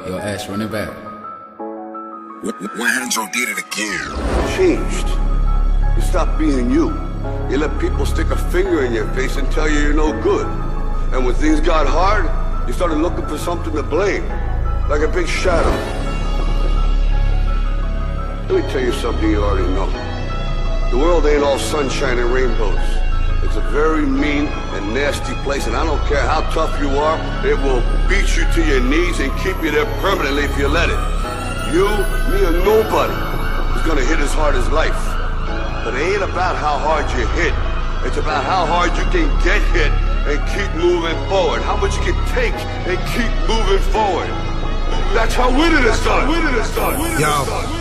Your ass run it back. Why hadn't Joe did it again? Changed. You stopped being you. You let people stick a finger in your face and tell you you're no good. And when things got hard, you started looking for something to blame. Like a big shadow. Let me tell you something you already know. The world ain't all sunshine and rainbows. It's a very mean and nasty place, and I don't care how tough you are, it will beat you to your knees and keep you there permanently if you let it. You, me, or nobody is gonna hit as hard as life. But it ain't about how hard you hit. It's about how hard you can get hit and keep moving forward. How much you can take and keep moving forward. That's how winning is done. Yo.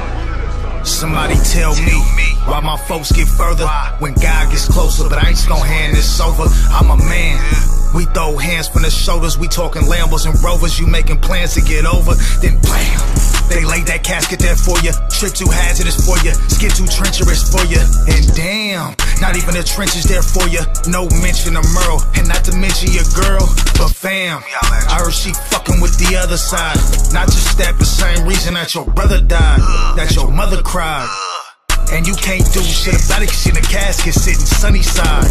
Somebody tell me why my folks get further when God gets closer, but I ain't just gonna hand this over. I'm a man. We throw hands from the shoulders, we talking Lambos and Rovers. You making plans to get over, then blam, they laid that casket there for you. Trip too hazardous for you, skid too treacherous for you. And damn, not even the trenches there for you. No mention of Merle, and not to mention your girl. But fam, I heard she fucking with the other side. Not just that, the same reason that your brother died, that your mother cried. And you can't do shit about it 'cause she in the casket sitting sunny side,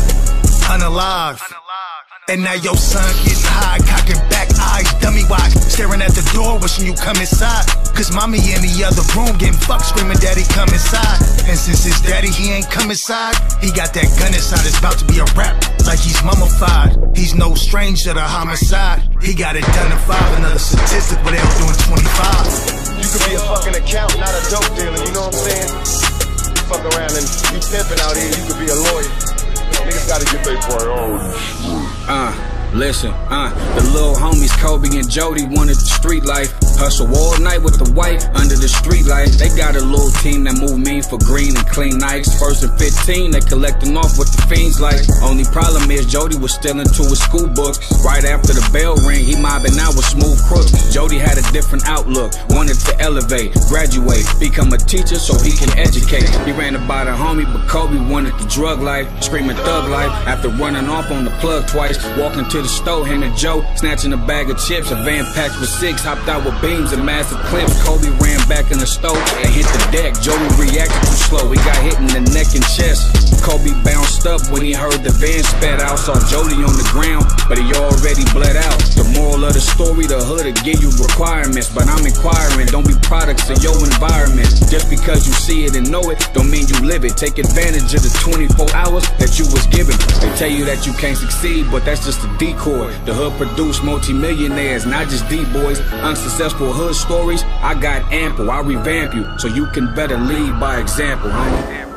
unalive. And now your son getting high, cocking back eyes, dummy watch, staring at the door, wishing you come inside. 'Cause mommy in the other room getting fucked, screaming daddy come inside. And since his daddy, he ain't come inside, he got that gun inside, it's about to be a rap, like he's mummified. He's no stranger to homicide, he got it done in 5, another statistic, but they all doing 25. You could be a fucking accountant, not a dope dealer, you know what I'm saying? Fuck around and be pimping out here, you could be a lawyer. Niggas gotta get their priorities. Listen, the little homies Kobe and Jody wanted the street life. Hustle all night with the white under the street light. They got a little team that move mean for green and clean nights. 1st and 15, they collecting off what the fiends like. Only problem is Jody was still into his school books. Right after the bell ring, he mobbing out with smooth crooks. Jody had a different outlook, wanted to elevate, graduate, become a teacher so he can educate. He ran about a homie, but Kobe wanted the drug life, screaming thug life. After running off on the plug twice, walking to the store, handed Joe, snatching a bag of chips, a van packed with 6, hopped out with beams and massive clips. Kobe ran back in the stove and hit the deck. Jody reacted too slow, he got hit in the neck and chest. Kobe bounced up when he heard the van spat out. Saw Jody on the ground, but he already bled out. The moral of the story, the hood'll give you requirements, but I'm inquiring, don't be products of your environment. Just because you see it and know it, don't mean you live it. Take advantage of the 24 hours that you was given. They tell you that you can't succeed, but that's just a decoy. The hood produced multi-millionaires, not just D-boys. Unsuccessful hood stories, I got ample, I'll revamp you, so you can better lead by example, homie.